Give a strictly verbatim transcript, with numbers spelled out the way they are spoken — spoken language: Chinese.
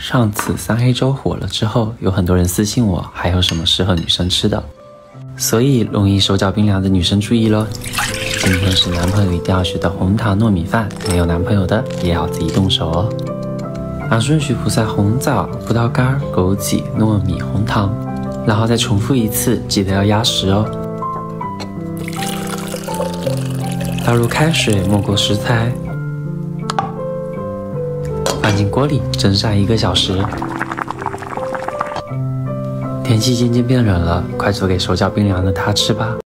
上次三黑粥火了之后，有很多人私信我还有什么适合女生吃的，所以容易手脚冰凉的女生注意咯，今天是男朋友一定要学的红糖糯米饭，没有男朋友的也要自己动手哦。按顺序铺下红枣、葡萄干、枸杞、糯米、红糖，然后再重复一次，记得要压实哦。倒入开水没过食材，放进锅里蒸上一个小时。天气渐渐变冷了，快做给手脚冰凉的他吃吧。